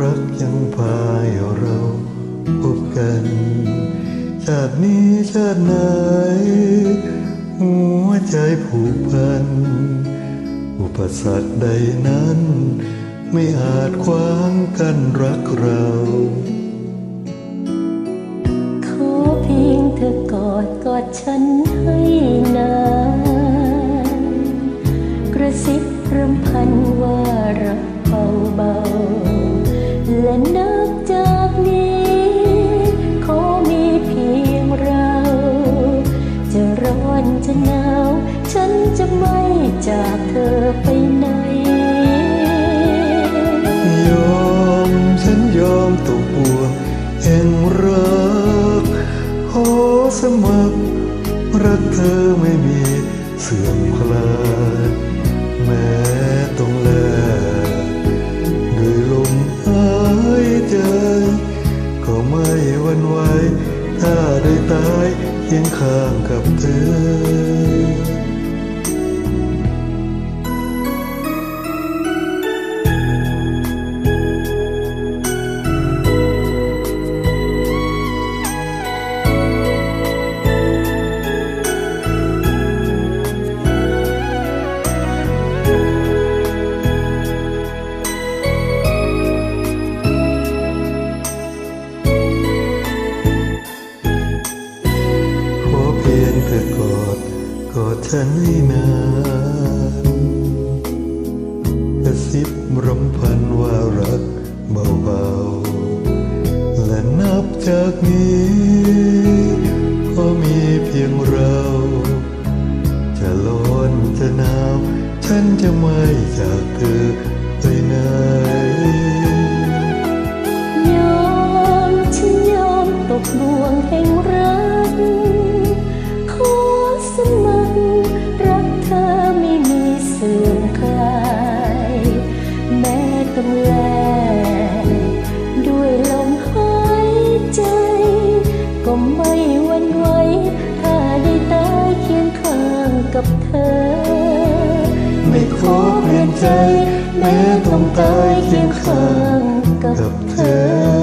รักยังพาให้เราพบกันชาตินี้ชาติไหนหัวใจผูกพันอุปสรรคใดนั้นไม่อาจขวางกันรักเราขอเพียงเธอกอดฉันให้นานกระซิบรำพันว่ารักเบาๆและนับจากนี้ขอมีเพียงเราจะร้อนจะหนาวฉันจะไม่จากเธอไปไหนฉันยอมตกบ่วงแห่งรักขอสมัครรักเธอไม่มีเสื่อมคลายแม้ต้องแลด้วยลมหายใจก็ไม่หวั่นไหวถ้าได้ตายเคียงข้างกับเธอเธอกอดฉันให้นานกระซิบรำพันว่ารักเบาๆและนับจากนี้ก็มีเพียงเราจะร้อนจะหนาวฉันจะไม่จากเธอไปไหนฉันยอมตกบ่วงแห่งรักสมัครรักเธอไม่มีเสื่อมคลายแม้ต้องแลด้วยลมหายใจก็ไม่หวั่นไหวถ้าได้ตายเคียงข้างกับเธอไม่ขอเปลี่ยนใจแม้ต้องตายเคียงข้างกับเธอ